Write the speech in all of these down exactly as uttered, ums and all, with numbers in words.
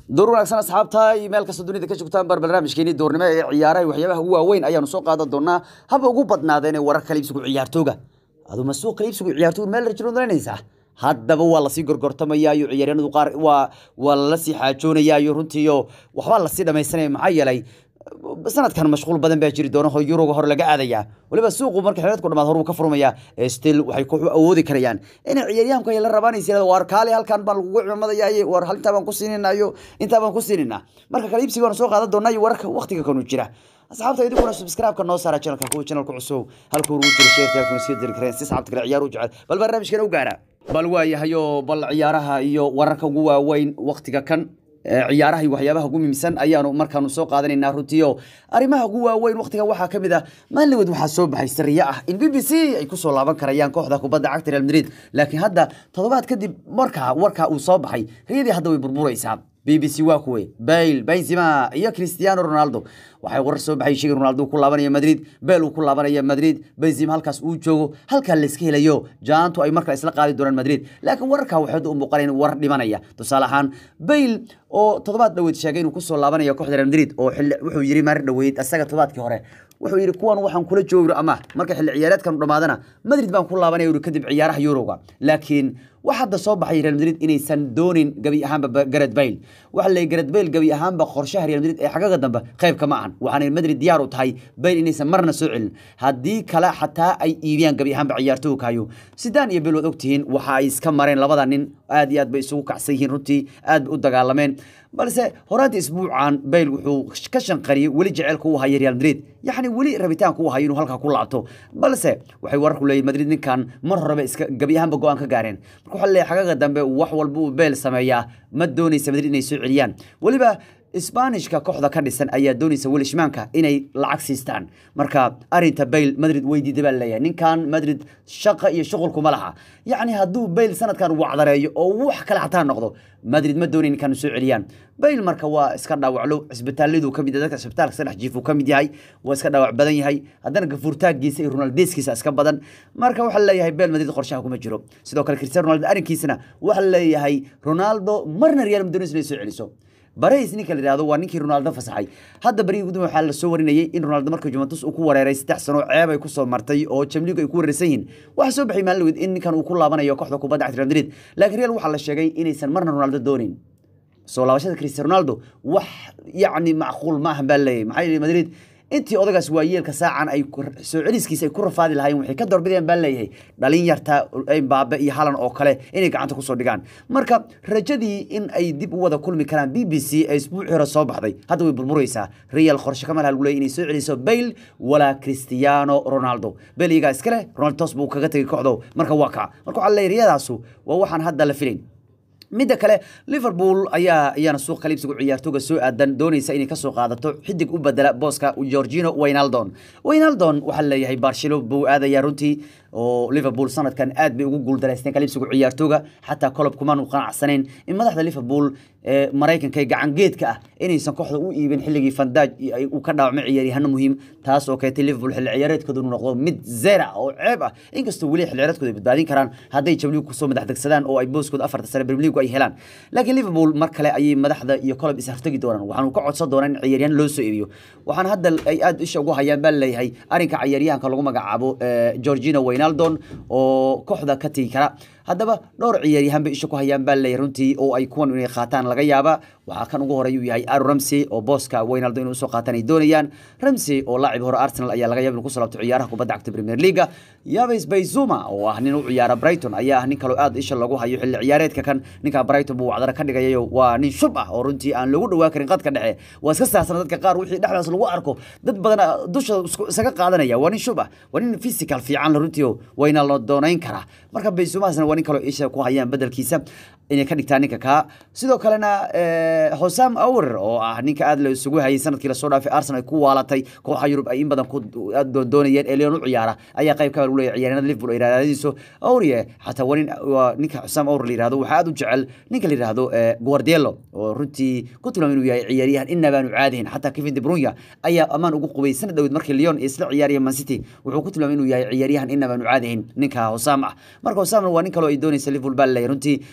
دور wanaagsan asxaabta email ka soo dunida ka joogtaan bar barnaamijkeeni doornimo ee ciyaaraha waxyaabaha ugu waaweyn ayaanu soo qaadan doonaa haba ugu badnaadeen warar kale ibsigu ciyaartooga adu ma soo kale ibsigu ciyaartooga meel rajul doonaysa haddaba waa la sii gorgortamayaa iyo ciyaaryahanadu qaar waa waa la sii xaajoonayaa iyo runtii waxba la sii dhamaysanay maxay yeelay sanadkan mashquul badan baa jiri doona Euro hor laga aadaya waliba suuqu marka xiriirku dhamaad hor uu ka furmaya still waxay ku awoodi karayaan in ciyaaryahanku ay la rabaan isla war kaali halkan baan lagu ciimadaya war halinta baan ku siinaynayo inta baan ku siinayna marka kale ibsiga aan soo qaadan doonaa wararka waqtiga kanu jira asxaabta idinku subscribe ka noo saara channelka ku channelku cusub halka uu jiro share ku sii dir kareen si asxaabta kale ciyaar u jecel bal barnaamijkan u gaara bal waayahayo bal ciyaaraha iyo wararka ugu waaweyn waqtiga kan ciyaaraha iyo waxyaabaha ugu muhiimsan ayaanu markaanu soo qaadanaynaa runtiyo arimaha ugu waaweyn waqtiga waxa kamid ah maalin waxa soo baxay sariya ah in B B C ay ku soo laaban karayaan kooxda kubadda cagta Real Madrid laakiin hadda toddobaad kadib marka warka uu soo baxay riyadii hadda way burburaysaa B B C waa kuwe Bale Benzema iyo Cristiano Ronaldo waxay warar soo baxay sheegay Ronaldo ku laabanaya Madrid Bale uu ku laabanaya Madrid Benzema halkaas uu joogo halka la iska helayo jaantu ay markaa isla qaadi doonaan Madrid laakiin wararka waxay u muuqanayaan war dhimanaya tusaale ahaan Bale oo toddobaad dhaweyd sheegay inuu ku soo laabanayo kooxda Real Madrid oo wuxuu yiri mar dhaweyd asaga toddobaadkii hore wuxuu yiri kuwan waxaan kula joogro ama marka xilli ciyaareedkan dhamaadana Madrid baan ku laabanayo kadib ciyaaraha Euro-ga laakiin waxa hadda soo baxay Real Madrid inaysan doonin gabi ahaanba Gareth Bale waxa la Gareth Bale gabi ahaanba qorshaha Real Madrid ee xagaga dambe qayb kama ahan waxaan Madrid diyaar u tahay Bale inaysan marna soo celin hadii kala xataa ay iibiyaan gabi ahaanba ciyaartooyga kayo sidaan iyo Bale wad ogtihiin waxa ay iska mareen labada nin aad iyo aad bay isugu kacsan yihiin runtii aad u dagaalameen balse horaanti isbuucan Bale wuxuu ka shanqariyay wali jaceelku uu hayay Real Madrid yani wali rabitaanku uu hayay inuu halka ku laabto balse waxay warku leeyahay Madrid ninkan mar horeba iska gabi ahaanba go'aan ka gaareen marka waxa leeyahay xagaga dambe wax walba uu Bale sameeyaa ma doonaysa Madrid inay soo celiyaan waliba Isbaanishka kooxda ka dhisan ayaa doonaysa Welshmanka inay lacag siistaan marka arinta Bale Madrid weydiiday baa leeyahay ninkan Madrid shaqa iyo shaqul kuma laha yani haduu Bale sanadkan uu cadareeyo oo wax kale xataa noqdo Madrid ma doonin kan soo celiyaan Bale marka waa iska dhaawaclo isbitaalladu kamid ah dadka isbitaalka saddex jiif uu kamid yahay waa iska dhaawac badan yahay haddana gafuurtaagiisa iyo Ronaldeskiisa iska badan marka waxa leeyahay Bale Madrid qorshaha kuma jiro sidoo kale Cristiano Ronaldo arinkiisana waxa leeyahay Ronaldo marna Real Madrid inay soo celiso Bareis ninka la yiraahdo waa ninkii Ronaldo fasaxay hadda bari gudu waxa la soo warinayay in Ronaldo markii Juventus uu ku wareeray saddex sano ceeb ay ku soo martay oo Champions League ay ku wareersan yihiin waxa soo baxay maalin in ninkan uu ku laabanayo kooxda kubadda cagta Real Madrid laakiin Real waxa la sheegay inaysan marna Ronaldo doonin soo laabashada Cristiano Ronaldo wax yaani macquul ma aha balay maxay Madrid intii odagaas waa yeelka saacan ay soo celiskiisa ay ku rafaadi lahaayeen waxay ka doorbideen baa leeyahay dhalin yarta Mbappe iyo Haaland oo kale inay gacanta ku soo dhigaan marka rajadii in ay dib u wada kulmi karaan B B C ay isbuuci hore soo baxday hadda way burburaysaa Real qorshe kama laha leeyahay inay soo celiso Bale wala Cristiano Ronaldo Bale iga iskale Ronaldo buu kaga tagay kooxdo marka waa ka marka waxa leeyahay riyadaasu waa waxaan hadda la filin midda kale Liverpool ayaa iyana suuq qalibsigu ciyaartooyga soo aadan doonaysa inay ka soo qaadato xidig u bedela booska Jorginho Wijnaldum Wijnaldum waxa leeyahay Barcelona buu aadaya runtii oo Liverpool sanadkan aad bay ugu guuldareysteen qalibsigu ciyaartooyga xataa club kuma uu qanacsaneen in madaxda Liverpool ee Mareykanka gacan geedka ah inaysan kooxda u iibin xilligii Van Dijk uu ka dhaawacmay ciyaaryahan muhiim taas oo keentay Liverpool xilli ciyaareedkoodu inuu noqdo mid zero oo ceeb ah inkastoo wali xilli ciyaareedkooda badbaadin karaan haday Champions League ku soo madax degsadaan oo ay booskooda afarta sano Premier League ay helaan laakiin Liverpool mar kale ay madaxda iyo club is hartagi doonaan waxaan ka codsan doonaa in ciyaaryahan loo soo iibiyo waxaan hadda ay aad isha ugu hayaan bal leeyahay arinka ciyaaryahanka lagu magacaabo Jorginho Wijnaldum oo kooxda ka tagi kara haddaba dhowr ciyaaryahan bay isha ku hayaan bal leeyahay runtii oo ay kuwan inay qaataan laga yaaba waxa kan ugu horeeyo yahay Aaron Ramsey oo booska Wijnaldum inuu soo qaataan ay doonayaan Ramsey oo laacib hore Arsenal ayaa laga yaabaa inuu ku soo laabto ciyaaraha kubadda cagta Premier League Yves Bissouma oo ah nin u ciyaara Brighton ayaa nin kale aad isha lagu hayo xilli ciyaareedka kan ninka Brighton buu wacdara ka dhigayo waa nin shub ah oo runtii aan lagu dhawaa karin qadka dhexe waa iska saarsan dadka qaar wixii dhexdaas lagu arko dad badan dusha isaga qaadanaya waa nin shub ah waa nin physical fiican runtii wayna la doonayn kara marka Bissoumaasna waa nin kale isha ku hayaan bedelkiisa inay ka dhigtaan ninka ka sidoo kalena Hosam Aouar oo ah ninka aad la isugu hayay sanadkii la soo dhaafay Arsenal ku waalatay kooxda Yurub ay in badan ku doonayeen ee Leon u ciyaara ayaa qayb ka leeyahay ciyaarada Liverpool ay raadinayso Aurier hatta warin ninka Hosam Aouar la yiraahdo waxa aad u jecel ninka la yiraahdo Guardiola oo runtii ku tilmaamay inuu yahay ciyaaryahan inaba aanu caadihin hatta Kevin De Bruyne ayaa amaan ugu qubaysan dhawid markii Lyon isla ciyaariyay Man City wuxuu ku tilmaamay inuu yahay ciyaaryahan inaba aanu caadihin ninka Hosam ah marka Hosam waa nin kale oo ay doonayso Liverpool bal leeyahay runtii sidoo kale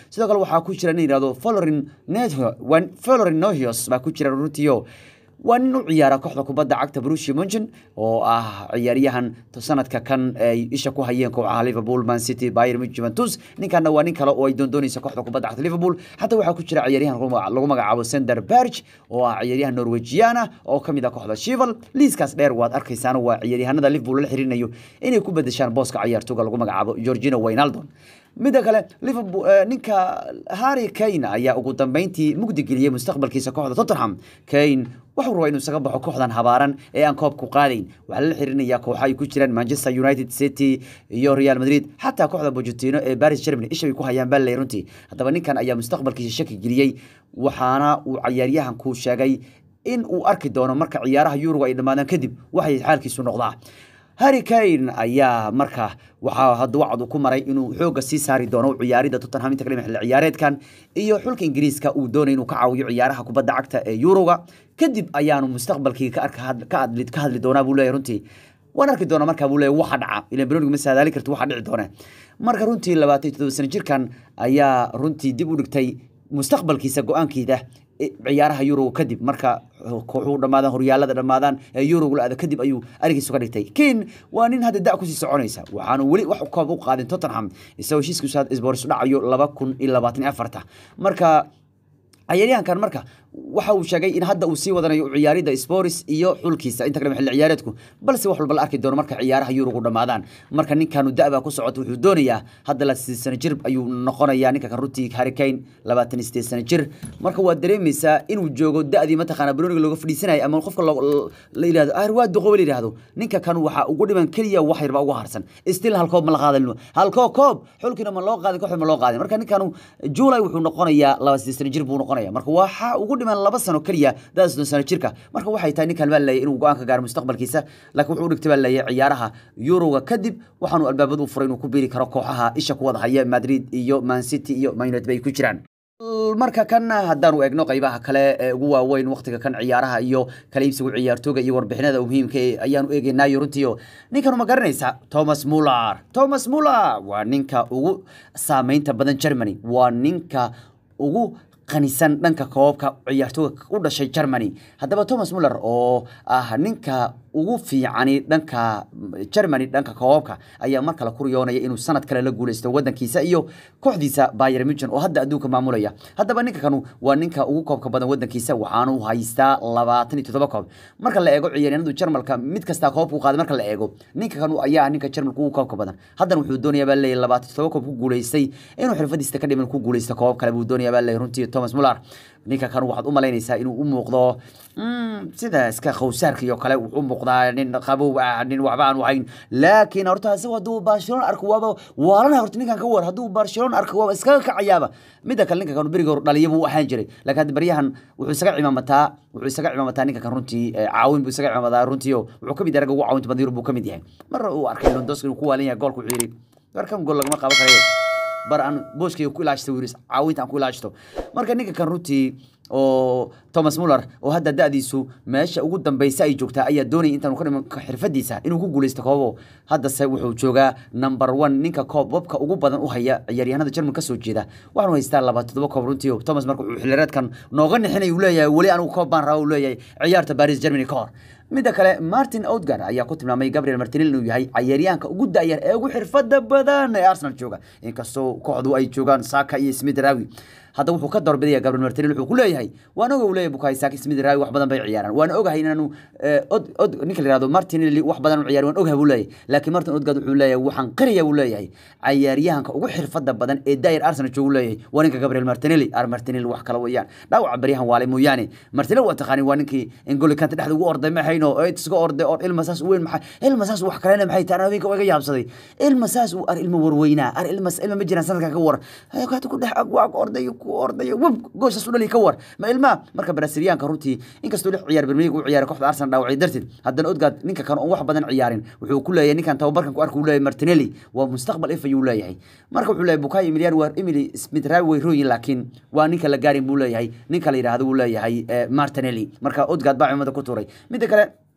waxaa ku jira nin yidhahdo Florin Neto wan Florin Nohios baa ku jira runtiyo waa nin u ciyaara kooxda kubadda cagta Borussia Mönchen oo ah ciyaaryahan sanadka kan ay isha ku hayeen kooxaha Liverpool, Man City, Bayern Munich, Juventus ninkanna waa nin kale oo ay doondoonaysa kooxda kubadda cagta Liverpool xataa waxaa ku jira ciyaaryahan lagu magacaabo Sander Berge oo ah ciyaaryahan Norwegian oo kamid ah kooxda Sheffield liiskaas dheer waad arkaysaan waa ciyaaryahanada Liverpool la xiriirinayo inay ku bedeshaan booska ciyaartooyga lagu magacaabo Georgina Wijnaldum midda kale Liverpool ninka Harry Kane ayaa ugu dambeyntii mugdi geliyay mustaqbalkiisa kooxda Tottenham Kane wuxuu rabaa inuu isaga baxo kooxdan habaaran ee aan koob ku qaadayn waxa la xiriirinayaa kooxo ay ku jiraan Manchester United, City iyo Real Madrid xataa kooxda Pochettino ee Paris Germany isha ay ku hayaan baa runtii haddaba ninkan ayaa mustaqbalkiisa shaki geliyay waxaana uu ciyaaryahan ku sheegay in uu arki doono marka ciyaaraha Euro ay dhamaadaan kadib waxay xaalkiisu noqdaa Harry Kane ayaa marka waxa hadda wacd ku maray inuu xooga sii saari doono ciyaarida Tottenham inta kale xilli ciyaareedkan iyo xulka Ingiriiska uu doonayo inuu ka caawiyo ciyaaraha kubadda cagta ee Euro-ga kadib ayaanu mustaqbalkii ka arka ka hadli ka hadli doona buu leeyahay runtii waan arki doona marka buu leeyahay waxa dhaca ila Bruno ma saadaali karto waxa dhici doona marka runtii labaatan iyo toddoba sano jirkan ayaa runtii dib u dhigtay mustaqbalkiisa go'aankiisa ciyaaraha Euro kadib marka kooxu dhamaadaan horyaalada dhamaadaan ee Euro la kadib ayuu arigiisu ka dhigtay Kane waa nin hadda daa ku sii soconaysa waxaanu wali wax koob u qaadin Tottenham isagoo heshiiskiisu Spurs dhacayo laba kun iyo labaatan iyo afar marka ciyaaryahankan marka waxa uu sheegay in hadda uu sii wadanayo ciyaarida Spurs iyo xulkiisa inta kale xilli ciyaareedku balse wax walba la arki doono marka ciyaaraha Euro ku dhamaadaan marka ninkan da'ba ku socod wuxuu doonayaa hadda la sano jir ayuu noqonayaa ninka kan runtii Harry Kane labaatan iyo siddeed sano jir marka waa dareemaysaa inuu joogo da'dii mataqaana Bruno looga fadhiisanayo ama qofka la yiraahdo ah waa duqow la yiraahdo ninka kan waxa ugu dhiman kaliya wax yarba ugu harsan still hal koob ma la qaadano hal koob xulkina ma loo qaadin kooxda ma loo qaadin marka ninkan July wuxuu noqonayaa labaatan iyo siddeed sano jir buu noqonayaa marka waxa ugu dhiman laba sano kaliya daas sano jirka marka waxay tahay ninkan baa leeyahay inuu go'aan ka gaaro mustaqbalkiisa laakiin wuxuu dhigtay baa leeyahay ciyaaraha Euro-ga kadib waxaanu albaabadu u furay inuu ku biiri karo kooxaha isha ku wada haya Madrid iyo Man City iyo Man United bay ku jiraan marka kan haddaanu eegno qaybaha kale ee ugu waaweyn waqtiga kan ciyaaraha iyo kala iibsiga ciyaartooyga iyo warbixinada muhiimka ah ayaanu eegaynaa runtii ninkan ma garanaysa Thomas Muller Thomas Muller waa ninka ugu saameynta badan Germany waa ninka ugu qanisan dhanka koobka ciyaartooyga u dhashay Germany haddaba Thomas Muller oo ah ninka ugu fiican dhanka Germany dhanka koobka ayaa mar kale ku riyoonaya inuu sanad kale la guuleysto wadankiisa iyo kooxdiisa Bayern Munich oo hadda adduunka maamulaya haddaba ninka kanu waa ninka ugu koobka badan wadankiisa waxaanu haystaa labaatan iyo toddoba koob marka la eego ciyaaryahanada Jarmalka mid kasta koobka u qaaday marka la eego ninka kanu ayaa ninka Jarmalka ugu koobka badan haddana wuxuu doonayaa baa leeyahay labaatan iyo toddoba koob ku guuleystay inuu xirfadiisa ka dhiman ku guuleysto koob kale buu doonayaa baa leeyahay runtii Thomas Muller ninka kan waxaad u malaynaysaa inuu u muuqdo sida iska khawsaarka iyo kale uu u muuqdaa nin qabow ah nin waxba aan wahayn laakiin horta asagoo haduu Barcelona arko waaba waalana horta ninkan ka war haduu Barcelona arko waaba iska kacayaaba midda kale ninka kan bariga hor dhaliyo buu ahaan jiray laakiin bariyahan wuxuu isaga cimaamataa wuxuu isaga cimaamataa ninka kan runtii caawin buu isaga cimaamadaa runtii wuxuu ka mid yahay ugu caawinta badan buu ka mid yahay mar uu arkay Lewandowski inuu ku waalan yahay goolku xiiri warkan gool lagama qaban karayo bar aan booskiisa ku ilaashto wiris caawinta aan ku ilaashto marka ninka kan runtii oo Thomas Muller oo hadda da'diisu meesha ugu dambaysa ay joogtaa ayaa doonay intaan uu ka dhiman xirfadiisa inuu ku guuleysto koobo hadda se wuxuu joogaa number one ninka koobabka ugu badan u haya ciyaaryahanada German ka soo jeeda waxaanu haystaa labaatan iyo toddoba koob runtii Thomas marka uu xillireedkan nooga nixinay uu leeyahay wali anigu koob baan raaw leeyahay ciyaarta Paris Germany ka hor midda kale Martin Odegaard ayaa ku tilmaamay Gabriel Martinelli inuu yahay ciyaaryahanka ugu daayar ee ugu xirfada badan ee Arsenal jooga inkastoo kooxdu ay joogaan Saka iyo Smith Rowe hadda wuxuu ka doorbidaya Gabriel Martinelli wuxuu ku leeyahay waan ogahay leeyahay Bukayo Saka Smith Rowe wax badan bay ciyaaraan waan ogahay inaanu od od ninka la yiraahdo Martinelli wax badan u ciyaar waan ogahay buu leeyahay laakiin Martin Odegaard wuxuu leeyahay waxaan qariya uu leeyahay ciyaaryahanka ugu xirfada badan ee daayar Arsenal jooga leeyahay waa ninka Gabriel Martinelli ar Martinelli wax kala weeyaan dhaawac bariyahan waale mooyaane Martinelli waa taqaani waa ninkii N'Golo Kante dhexda ugu orday ma hayno oo isga orday oo ilmasaas weyn maxay ilmasaas wax kale maxay taanawinka uga yaabsaday ilmasaas uu ar ilmo warweyna ar ilmas ilma ma jiraan sanadka ka war ay ka ku dhex agwaaq orday ku orday goosas u dhali ka war ma ilma marka Brazilianka runtii inkastoo lix ciyaar Premier League uu ciyaaray kooxda Arsenal dhaawacay darteed haddana Odegaard ninka kan oo wax badan ciyaarin wuxuu ku leeyahay ninkan tababarkan ku arku leeyahay Martinelli waa mustaqbal if ayuu leeyahay marka wuxuu leeyahay Bukayo Emiliano war Emily Smith Rowe rooyin laakiin waa ninka la gaarin buu leeyahay ninka la yiraahdo uu leeyahay Martinelli marka Odegaard baa cimada ku tuuray midda kale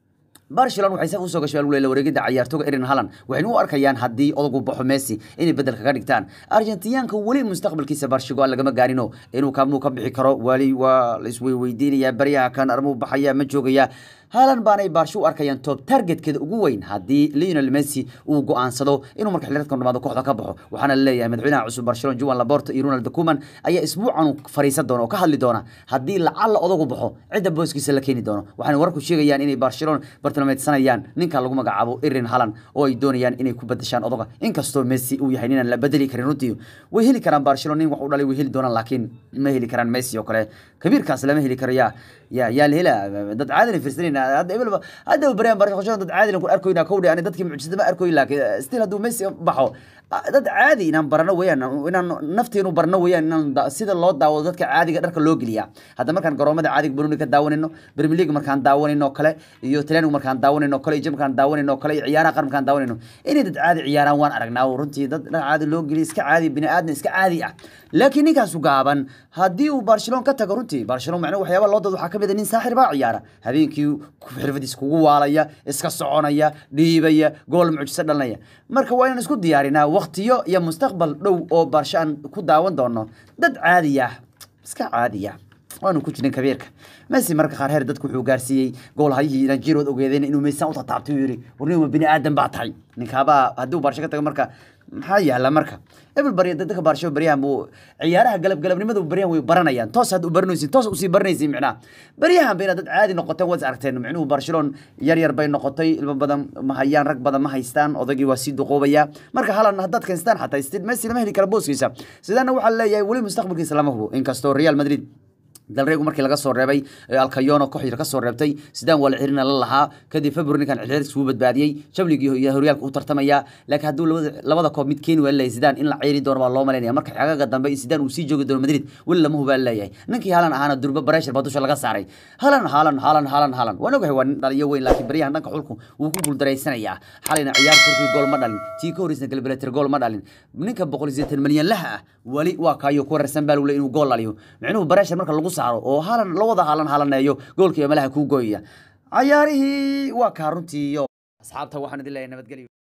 برشلونة waxay saf u soo gashay walaal wareegida ciyaartooyga Erling Haaland waxay u arkayaan hadii odagu baxo Messi inay bedel kaga dhigtaan Argentinianka wali mustaqbalkiisa Barcelona laga ma gaarino inuu ka muu ka bixi karo wali waa la is weydiinaya bariyaha kan armu baxaya ma joogaya Haaland baanay Barcelona u arkayaan top targetkeeda ugu weyn hadii Lionel Messi uu go'aansado inuu marka xilliyeedkan dhamaado kooxda ka baxo waxaana leeyahay madaxweynaha cusub Barcelona Joan Laporta iyo Ronald Koeman ayaa isbuucan fariisan doona oo ka hadli doona hadii lacal odagu baxo cida booskiisa la keeni doono waxaana warku sheegayaan inay Barcelona bartilmaameedsanayaan ninka lagu magacaabo Erling Haaland oo ay doonayaan inay ku bedeshaan odaga inkastoo Messi uu yahay inaan la bedeli karin runtii way heli karaan Barcelona wax u dhalay way heli doonaan laakiin ma heli karaan Messi oo kale kabiirkaas lama heli karo yaa يا يا الهلا دad عادل فرسلين هذا يبل هذا بريان برشلونة دad عادل نقول أركوينا كودي يعني دad كي معجزة ما أركوي لكن ستيل هذا ميسي بحو dad caadi inaan barano weeyaan inaan nafteenu barano weeyaan inaan sida loo daawado dadka caadiga dharka loo geliya hadda markaan garoomada caadiga Bruno ka daawanayno Premier League markaan daawanayno kale iyo Talyaaniga markaan daawanayno kale iyo markaan daawanayno kale ciyaaraha qaran markaan daawanayno inay dad caadi ciyaaraan waan aragnaa runtii dad caadi loo geliya iska caadi bini aadna iska caadi ah laakiin ninkaas u gaaban hadii uu Barcelona ka tago runtii Barcelona macna waxyaabo loo dad waxa kamid ah nin saaxir baa ciyaara habeenkii xirfadiis kugu waalaya iska soconaya dhiibaya gool mucjisa dhalanaya marka waa inaan isku diyaarinaa waqtiyo iyo mustaqbal dhow oo Barcelona ku daawan doono dad caadi ah iska caadi ah waanu ku jirin kabeerka Messi marka qaar heer dadku wuxuu gaarsiiyay gool hayii ina jirood ogeedeen inuu Messi u taabtay yiri warnimo bini aadan baa tahay ninkaaba haduu Barcelona ka tago marka maxaa yaala marka ebel bariya dadka Barcelona bariyahan buu ciyaaraha galab galabnimadu bariyahan way baranayaan toos had u baranaysiin toos u sii baranaysiin macna bariyahan bayna dad caadi noqotay waad aragteen macnuhu Barcelona yar yar bay noqotay ilmo badan ma hayaan rag badan ma haystaan odagii waa sii duqoobaya marka Haaland hadad kaystaan xataa istid Messi lama heli karo booskiisa sidana waxa leeyahay wali mustaqbalkiisa lama hubo inkastoo Real Madrid dalreegu markii laga soo reebay Alcayono kooxda ka soo reebtay sidaan wala xirina la lahaa kadib February kan xilliyeedkiisa uu badbaadiyay Champions League iyo horyaalka uu tartamaya laakiin haduu labada labada koob mid keen waa leeyahay sidaan in la ciiri doono waa loo maleynaya marka xagaga dambe sidaan uu sii joogi doono Madrid wala lama hubo leeyahay ninkii Haaland ahaana durba pressure badusha laga saaray Haaland Haaland Haaland Haaland Haaland waan ogahay waa dhaliyo weyn laakiin bariyahan dhanka xulku uu ku guuldareysanaya xalina ciyaar Turkiga gool ma dhalin tii ka horeysna galbeedka gool ma dhalin ninka boqol iyo siddeetan milyan laha wali waa kaayo ku warsan baa inuu gool dhaliyo macnuhu pressure marka lagu saaro oo Haaland lawada Haaland Haalandeeyo goolkii malaha ku gooyay ciyaarihii waa ka runtii asxaabta waxaan idin leeyahay nabadgelyo